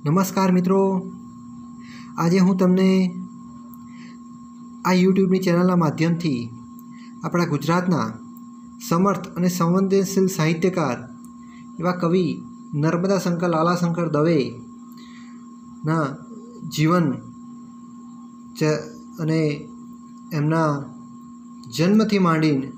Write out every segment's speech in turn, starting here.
નમસ્કાર મિત્રો, આજે હું તમને આ યુટ્યુબની ચેનલના માધ્યમથી આપણા ગુજરાતના સમર્થ અને સંવેદનશીલ સાહિત્યકાર એવા કવિ નર્મદાશંકર લાલાશંકર દવેના જીવન અને એમના જન્મથી માંડીને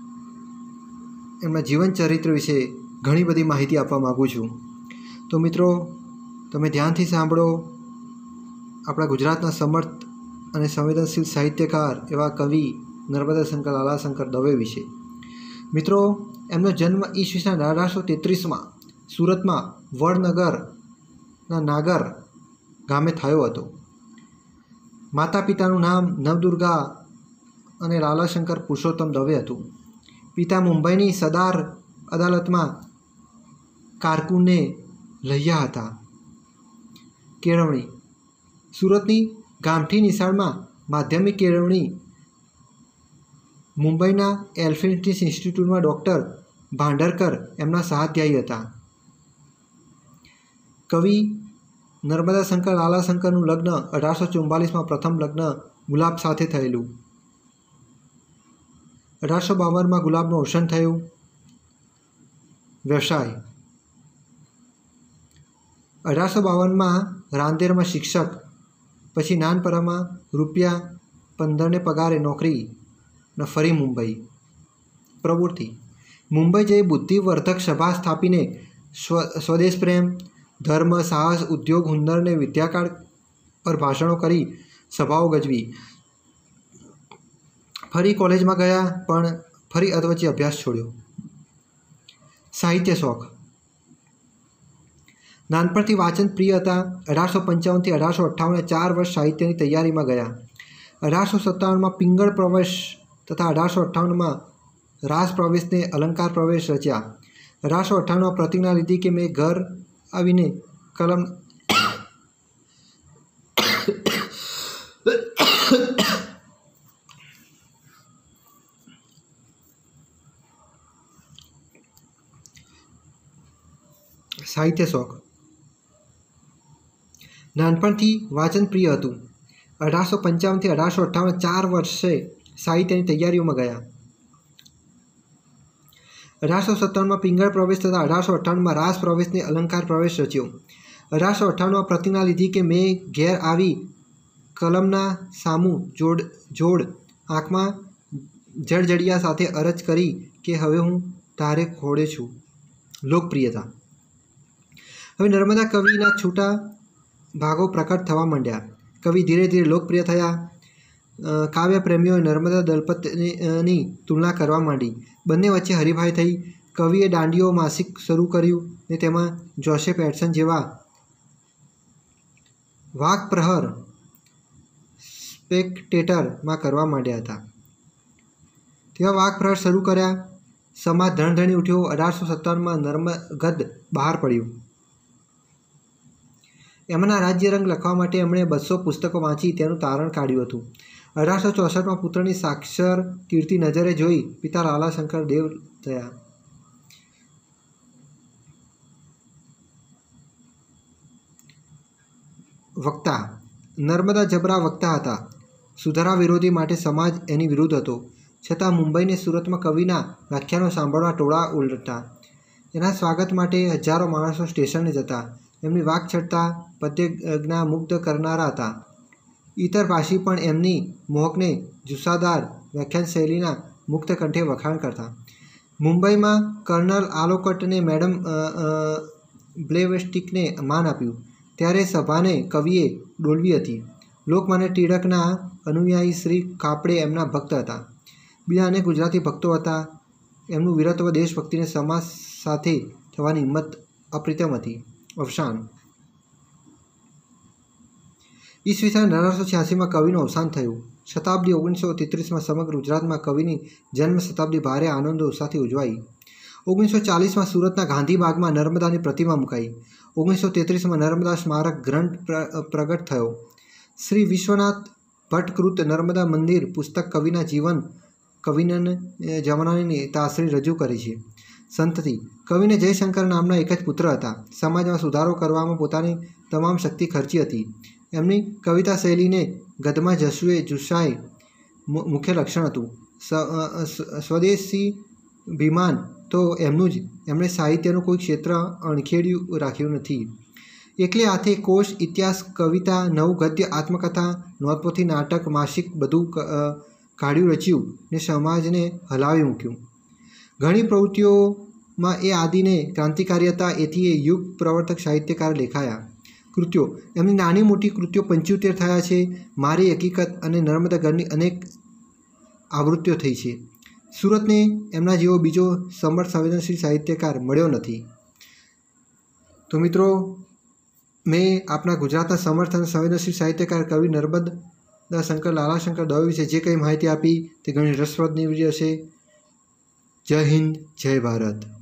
એમના જીવન ચરિત્ર વિશે ઘણી બધી માહિતી આપવા માગું છું. તો મિત્રો, તમે ધ્યાનથી સાંભળો આપણા ગુજરાતના સમર્થ અને સંવેદનશીલ સાહિત્યકાર એવા કવિ નર્મદાશંકર લાલાશંકર દવે વિશે. મિત્રો, એમનો જન્મ ઈસવીસન 1833માં સુરતમાં વડનગરના નાગર ગામે થયો હતો. માતા પિતાનું નામ નવદુર્ગા અને લાલાશંકર પુરુષોત્તમ દવે હતું. પિતા મુંબઈની સદાર અદાલતમાં કારકુને રહ્યા હતા. કેળવણી: સુરતની ગામઠી નિશાળમાં માધ્યમિક કેળવણી મુંબઈના એલ્ફિન્સ્ટીન ઇન્સ્ટિટ્યૂટમાં ડૉક્ટર ભાંડરકર એમના સહાધ્યાયી હતા. કવિ નર્મદાશંકર લાલાશંકરનું લગ્ન 1844માં પ્રથમ લગ્ન ગુલાબ સાથે થયેલું. 1852માં ગુલાબનું અવસાન થયું. વ્યવસાય: 1852માં રાંદેરમાં શિક્ષક, પછી નાનપરામાં ₹15 પગારે નોકરી ને ફરી મુંબઈ. પ્રવૃત્તિ: મુંબઈ જઈ બુદ્ધિવર્ધક સભા સ્થાપીને સ્વદેશ પ્રેમ, ધર્મ, સાહસ, ઉદ્યોગ, હુન્નર ને વિદ્યાકાળ પર ભાષણો કરી સભાઓ ગજવી. ફરી કોલેજમાં ગયા પણ ફરી અધવચ્ચે અભ્યાસ છોડ્યો. સાહિત્ય શોખ: નાનપણથી વાંચન પ્રિય હતા. 1855થી 1858 4 વર્ષ સાહિત્યની તૈયારીમાં ગયા. 1857માં પિંગળ પ્રવેશ તથા 1858માં રાસ પ્રવેશને અલંકાર પ્રવેશ રચ્યા. 1858માં પ્રતિજ્ઞા લીધી કે મેં ઘર આવીને કલમ સાહિત્ય શોખ: નાનપણથી વાંચન પ્રિય હતું. 1855થી 1858 4 વર્ષે સાહિત્યની તૈયારીઓમાં ગયા. 1857માં પિંગળ પ્રવેશ તથા 1858માં રાસ પ્રવેશને અલંકાર પ્રવેશ રચ્યો. 1858માં પ્રતિજ્ઞા લીધી કે મેં ઘેર આવી કલમના સામું જોડ આંખમાં જળજડિયા સાથે અરજ કરી કે હવે હું તારે ખોળે છું. લોકપ્રિયતા: હવે નર્મદા કવિના છૂટા ભાગો પ્રકટ થવા માંડ્યા. કવિ ધીરે ધીરે લોકપ્રિય થયા. કાવ્ય પ્રેમીઓએ નર્મદા દલપતની તુલના કરવા માંડી. બંને વચ્ચે હરીફાઈ થઈ. કવિએ દાંડીઓ માસિક શરૂ કર્યું ને તેમાં જોસેફ એડસન જેવા વાકપ્રહાર સ્પેક્ટેટરમાં કરવા માંડ્યા હતા. તેવા વાકપ્રહાર શરૂ કર્યા. સમાજ ધણધણી ઉઠ્યો. 1857માં નર્મગદ બહાર પડ્યું. એમના રાજ્યરંગ લખવા માટે એમણે 200 પુસ્તકો વાંચી તેનું તારણ કાઢ્યું હતું. 1864માં પુત્રની સાક્ષર કીર્તિ નજરે જોઈ પિતા લાલાશંકર દેવ થયા. વક્તા: નર્મદા જબરા વક્તા હતા. સુધારા વિરોધી માટે સમાજ એની વિરુદ્ધ હતો. છતાં મુંબઈને સુરતમાં કવિના વ્યાખ્યાનો સાંભળવા ટોળા ઉલટતા. એના સ્વાગત માટે હજારો માણસો સ્ટેશને જતા. એમની વાકછટતા પદ્યજ્ઞા મુગ્ધ કરનારા હતા. ઇતર ભાષી પણ એમની મોહકને જુસ્સાદાર વ્યાખ્યાન શૈલીના મુક્ત કંઠે વખાણ કરતા. મુંબઈમાં કર્નલ આલોકટને મેડમ બ્લેવેસ્ટિકને માન આપ્યું ત્યારે સભાને કવિએ ડોલવી હતી. લોકમાન્ય ટિળકના અનુયાયી શ્રી કાપડે એમના ભક્ત હતા. બીજા અનેક ગુજરાતી ભક્તો હતા. એમનું વીરત્વ, દેશભક્તિને સમાજ સાથે થવાની હિંમત અપ્રતિમ હતી. અવસાન: ઈસવીસન 1886માં કવિનું અવસાન થયું. શતાબ્દી 1933માં સમગ્ર ગુજરાતમાં કવિની જન્મ શતાબ્દી ભારે આનંદો ઉત્સાહથી ઉજવાઈ. 1940માં સુરતના ગાંધીબાગમાં નર્મદાની પ્રતિમા મુકાઈ. 1933માં નર્મદા સ્મારક ગ્રંથ પ્રગટ થયો. શ્રી વિશ્વનાથ ભટ્ટકૃત નર્મદા મંદિર પુસ્તક કવિના જીવન કવિનન જમાનાની તાસરી રજૂ કરી છે. સંતતિ: કવિને જયશંકર નામના એક જ પુત્ર હતા. સમાજમાં સુધારો કરવામાં પોતાની તમામ શક્તિ ખર્ચી હતી. એમની કવિતા શૈલીને ગદ્યમાં જસુએ જુસ્સાએ મુખ્ય લક્ષણ હતું. સ્વદેશી અભિમાન તો એમનું જ. એમણે સાહિત્યનું કોઈ ક્ષેત્ર અણખેડ્યું રાખ્યું નથી. એકલે હાથે કોશ, ઇતિહાસ, કવિતા, નવું ગદ્ય, આત્મકથા, નોંધપોથી, નાટક, માસિક બધું કાઢ્યું રચ્યું ને સમાજને હલાવી મૂક્યું. ઘણી પ્રવૃત્તિઓમાં એ આદિને ક્રાંતિકારી હતા. એથી એ યુગ પ્રવર્તક સાહિત્યકાર લેખાયા. કૃતિઓ એમની નાની મોટી કૃતિઓ 75 થયા છે. મારી હકીકત અને નર્મદાગરની અનેક આવૃત્તિઓ થઈ છે. સુરતને એમના જેવો બીજો સમર્થ સંવેદનશીલ સાહિત્યકાર મળ્યો નથી. તો મિત્રો, મેં આપણા ગુજરાતના સમર્થ અને સંવેદનશીલ સાહિત્યકાર કવિ નર્મદા શંકર લાલાશંકર દવે વિશે જે કંઈ માહિતી આપી તે ઘણી રસપ્રદ નીવડી હશે. જય હિન્દ, જય ભારત.